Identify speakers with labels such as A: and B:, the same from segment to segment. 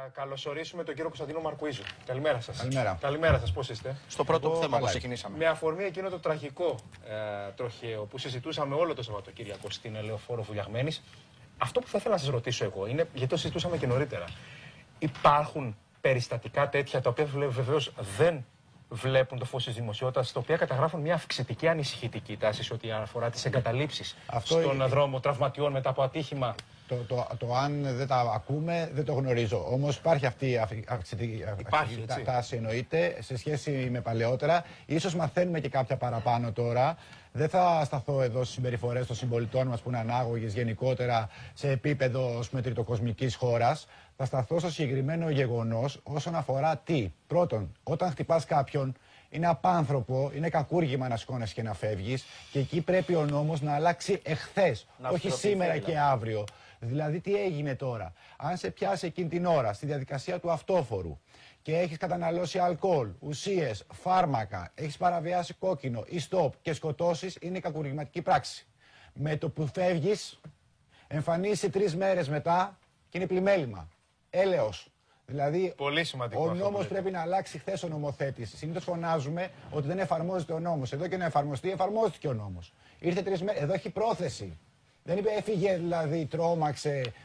A: καλωσορίσουμε τον κύριο Κωνσταντίνο Μαρκουίζου. Καλημέρα σας.
B: Καλημέρα.
A: Καλημέρα σας, πώς είστε?
C: Στο πρώτο θέμα που ξεκινήσαμε.
A: Με αφορμή εκείνο το τραγικό τροχαίο που συζητούσαμε όλο το Σαββατοκύριακο στην Λεωφόρο Βουλιαγμένης, αυτό που θα ήθελα να σας ρωτήσω εγώ είναι, γιατί το συζητούσαμε και νωρίτερα, υπάρχουν περιστατικά τέτοια τα οποία βεβαίως δεν βλέπουν το φως της δημοσιότητας, τα οποία καταγράφουν μια αυξητική ανησυχητική τάση σε ό,τι αφορά τις εγκαταλείψεις στον δρόμο τραυματιών μετά από ατύχημα?
B: Το αν δεν τα ακούμε δεν το γνωρίζω. Όμως υπάρχει αυτή η αυξητική τάση, εννοείται, σε σχέση με παλαιότερα. Ίσως μαθαίνουμε και κάποια παραπάνω τώρα. Δεν θα σταθώ εδώ στις συμπεριφορές των συμπολιτών μας που είναι ανάγωγες γενικότερα σε επίπεδο τριτοκοσμικής χώρας. Θα σταθώ στο συγκεκριμένο γεγονός όσον αφορά τι. Πρώτον, όταν χτυπάς κάποιον, είναι απάνθρωπο, είναι κακούργημα να σηκώνεσαι και να φεύγεις, και εκεί πρέπει ο νόμος να αλλάξει εχθές, όχι σήμερα και αύριο. Δηλαδή, τι έγινε τώρα? Αν σε πιάσει εκείνη την ώρα στη διαδικασία του αυτόφορου και έχεις καταναλώσει αλκοόλ, ουσίες, φάρμακα, έχεις παραβιάσει κόκκινο ή στοπ και σκοτώσεις, είναι κακουργηματική πράξη. Με το που φεύγεις, εμφανίζεσαι 3 μέρες μετά και είναι πλημέλημα. Έλεος. Δηλαδή,
A: πολύ σημαντικό,
B: ο νόμος πρέπει να αλλάξει χθες ο νομοθέτης. Συνήθως φωνάζουμε ότι δεν εφαρμόζεται ο νόμος. Εδώ και να εφαρμοστεί, εφαρμόστηκε ο νόμος. Ήρθε 3 μέρες. Εδώ έχει πρόθεση. Δεν είπε έφυγε, δηλαδή τρόμαξε,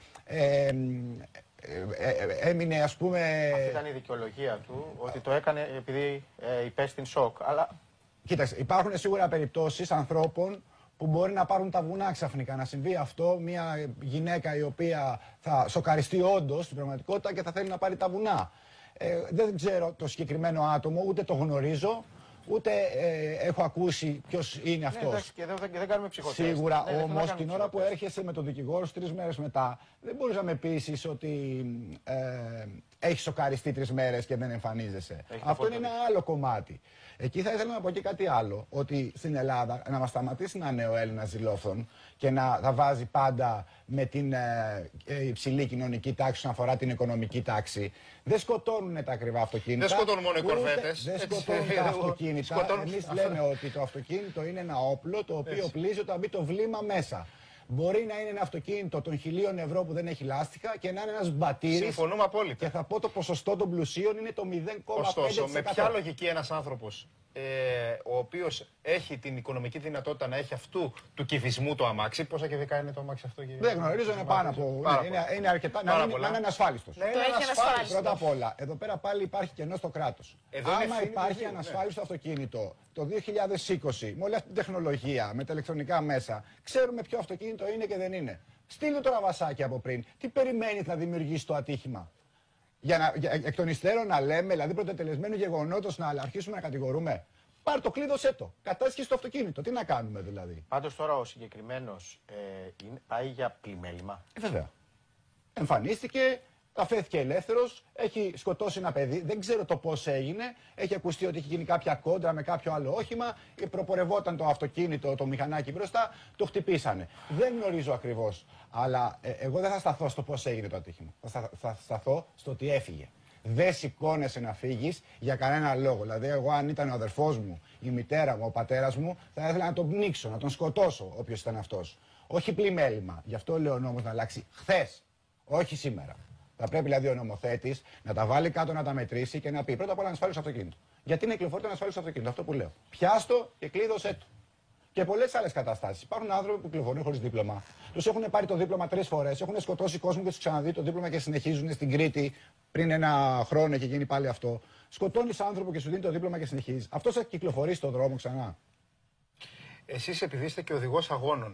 B: έμεινε, ας πούμε.
C: Αυτή ήταν η δικαιολογία του, ότι το έκανε επειδή υπέστη σοκ. Αλλά...
B: Κοίταξε, υπάρχουν σίγουρα περιπτώσεις ανθρώπων που μπορεί να πάρουν τα βουνά ξαφνικά. Να συμβεί αυτό, μια γυναίκα η οποία θα σοκαριστεί όντως στην πραγματικότητα και θα θέλει να πάρει τα βουνά. Δεν ξέρω το συγκεκριμένο άτομο, ούτε το γνωρίζω, ούτε έχω ακούσει ποιος είναι αυτός.
C: Ναι, και δεν κάνουμε ψυχοθέσεις.
B: Σίγουρα, όμως την ώρα που έρχεσαι με τον δικηγόρο 3 μέρες μετά, δεν μπορείς να με πείσεις ότι έχει σοκαριστεί 3 μέρες και δεν εμφανίζεσαι. Αυτό είναι ένα άλλο κομμάτι. Εκεί θα ήθελα να πω και κάτι άλλο, ότι στην Ελλάδα να μας σταματήσει να είναι ο Έλληνας ζηλόφθον και να τα βάζει πάντα με την υψηλή κοινωνική τάξη όσον αφορά την οικονομική τάξη. Δεν σκοτώνουν τα ακριβά αυτοκίνητα.
A: Δεν σκοτώνουν μόνο οι κορβέτες.
B: Δεν σκοτώνουν τα αυτοκίνητα. Εμείς λέμε ότι το αυτοκίνητο είναι ένα όπλο το οποίο πλύζει όταν μπει το βλήμα μέσα. Μπορεί να είναι ένα αυτοκίνητο των 1.000 ευρώ που δεν έχει λάστιχα και να είναι ένας μπατήρης.
A: Συμφωνούμε απόλυτα.
B: Και θα πω το ποσοστό των πλουσίων είναι το 0,5%.
A: Ωστόσο, με ποια λογική ένας άνθρωπος ο οποίος έχει την οικονομική δυνατότητα να έχει αυτού του κυβισμού το αμάξι, πόσα κυβικά είναι το αμάξι αυτό?
B: Δεν γνωρίζω, είναι πάνω από. Είναι αρκετά. Να είναι ανασφάλιστος.
A: Ναι, είναι ανασφάλιστος.
B: Πρώτα απ' όλα, εδώ πέρα πάλι υπάρχει κενό στο κράτος. Άμα υπάρχει ανασφάλιστο αυτοκίνητο το 2020, με όλη αυτή την τεχνολογία, με τα ηλεκτρονικά μέσα, ξέρουμε ποιο αυτοκίνητο είναι και δεν είναι. Στείλτε το ραβασάκι από πριν. Τι περιμένει να δημιουργήσει το ατύχημα? Εκ των υστέρων να λέμε, δηλαδή πρωτοτελεσμένου γεγονότος, να αρχίσουμε να κατηγορούμε? Πάρ' το, κλείδωσέ το. Κατάσχεση το αυτοκίνητο. Τι να κάνουμε δηλαδή?
C: Πάντως τώρα ο συγκεκριμένος πάει για πλημέλημα.
B: Βέβαια. Εμφανίστηκε, αφέθηκε ελεύθερος, έχει σκοτώσει ένα παιδί. Δεν ξέρω το πώς έγινε. Έχει ακουστεί ότι έχει γίνει κάποια κόντρα με κάποιο άλλο όχημα. Προπορευόταν το αυτοκίνητο, το μηχανάκι μπροστά, το χτυπήσανε. Δεν γνωρίζω ακριβώς. Αλλά εγώ δεν θα σταθώ στο πώς έγινε το ατύχημα. Θα σταθώ στο ότι έφυγε. Δεν σηκώνεσαι να φύγεις για κανένα λόγο. Δηλαδή, εγώ, αν ήταν ο αδερφός μου, η μητέρα μου, ο πατέρας μου, θα ήθελα να τον πνίξω, να τον σκοτώσω, όποιος ήταν αυτός. Όχι πλημέλημα. Γι' αυτό λέω ο νόμος να αλλάξει χθες, όχι σήμερα. Θα πρέπει δηλαδή ο νομοθέτης να τα βάλει κάτω, να τα μετρήσει και να πει πρώτα απ' όλα ανασφάλιστο αυτοκίνητο. Γιατί είναι κυκλοφορείται ανασφάλιστο αυτοκίνητο? Αυτό που λέω. Πιάστο και κλείδωσέ το. Και πολλές άλλες καταστάσεις. Υπάρχουν άνθρωποι που κυκλοφορούν χωρίς δίπλωμα. Τους έχουν πάρει το δίπλωμα 3 φορές, έχουν σκοτώσει κόσμο και τους ξαναδεί το δίπλωμα και συνεχίζουν στην Κρήτη. Πριν 1 χρόνο έχει γίνει πάλι αυτό. Σκοτώνεις άνθρωπο και σου δίνει το δίπλωμα και συνεχίζεις. Αυτός θα κυκλοφορήσει στον δρόμο ξανά? Εσείς,
A: επειδή είστε και οδηγός αγώνων,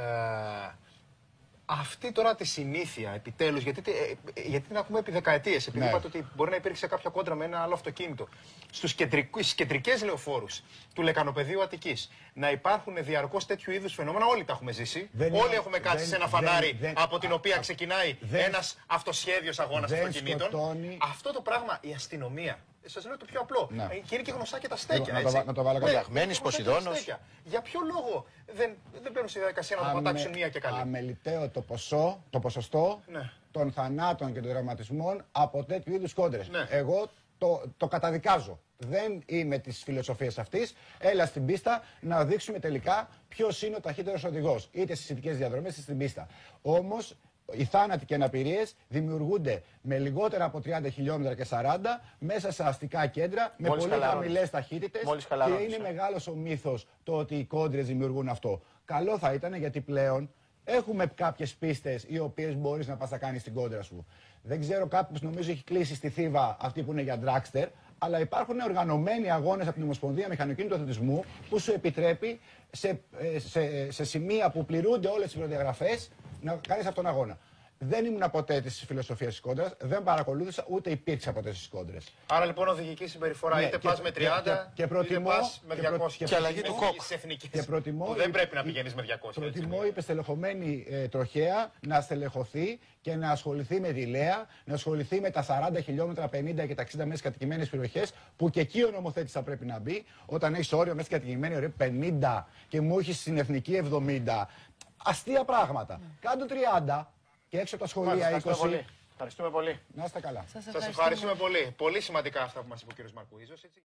A: αυτή τώρα τη συνήθεια επιτέλους, γιατί την ακούμε επί δεκαετίες, επειδή είπατε ότι μπορεί να υπήρξε κάποια κόντρα με ένα άλλο αυτοκίνητο, στις κεντρικές λεωφόρους του Λεκανοπεδίου Αττικής, να υπάρχουν διαρκώς τέτοιου είδους φαινόμενα, όλοι τα έχουμε ζήσει. Όλοι έχουμε κάτσει σε ένα φανάρι από την οποία ξεκινάει ένας αυτοσχέδιος αγώνας αυτοκινήτων. Αυτό το πράγμα η αστυνομία. Σας λέω το πιο απλό. Και είναι και γνωστά και τα στέκια.
B: Να το βάλω κοντά.
C: Μένεις Ποσειδώνος.
A: Για ποιο λόγο δεν μπαίνουν στη διαδικασία να το πατάξουν μία και καλή?
B: Αμεληταίο το ποσοστό των θανάτων και των τραυματισμών από τέτοιου είδους κόντρες. Εγώ το καταδικάζω. Δεν είμαι της φιλοσοφίας αυτής. Έλα στην πίστα να δείξουμε τελικά ποιος είναι ο ταχύτερος οδηγός. Είτε στις ειδικές διαδρομές είτε στην πίστα. Όμως οι θάνατοι και αναπηρίες δημιουργούνται με λιγότερα από 30 χιλιόμετρα και 40 μέσα σε αστικά κέντρα με πολύ χαμηλές ταχύτητες. Και είναι μεγάλος ο μύθος το ότι οι κόντρες δημιουργούν αυτό. Καλό θα ήταν, γιατί πλέον έχουμε κάποιες πίστες οι οποίες μπορείς να πας να κάνεις την κόντρα σου. Δεν ξέρω, κάποιος νομίζω έχει κλείσει στη Θήβα αυτή που είναι για dragster, αλλά υπάρχουν οργανωμένοι αγώνες από την Ομοσπονδία Μηχανοκίνητου Αθλητισμού που σου επιτρέπει σε σημεία που πληρούνται όλες τις προδιαγραφές να κάνεις αυτόν τον αγώνα. Δεν ήμουν ποτέ τη φιλοσοφία τη κόντρα, δεν παρακολούθησα, ούτε υπήρξα ποτέ στι κόντρες.
A: Άρα λοιπόν οδηγική συμπεριφορά, είτε πας με 30 είτε πας με 200.
B: Και αλλαγή του κόκ.
A: Και προτιμώ, δεν πρέπει να πηγαίνεις με 200.
B: Προτιμώ η υπεστελεχωμένη τροχέα να στελεχωθεί και να ασχοληθεί με τη Λέα, να ασχοληθεί με τα 40 χιλιόμετρα, 50 και τα 60 μέσα κατοικημένες περιοχές, που και εκεί ο νομοθέτης θα πρέπει να μπει. Όταν έχεις όριο μέσα κατοικημένη ωραία 50 και μου έχεις στην εθνική 70. Αστεία πράγματα. Κάντο 30. Και έξω από τα σχολεία 20.
C: Ευχαριστούμε πολύ.
B: Να είστε καλά.
A: Σας ευχαριστούμε πολύ. Πολύ σημαντικά αυτά που μας είπε ο κ. Μαρκουίζος.